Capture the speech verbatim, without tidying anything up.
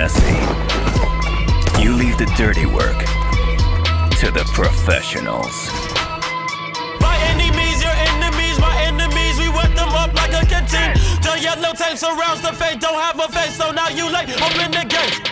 messy. You leave the dirty work to the professionals. My enemies, your enemies, my enemies, we wet them up like a canteen. The yellow tape surrounds the face, don't have a face, so now you late, open the gates.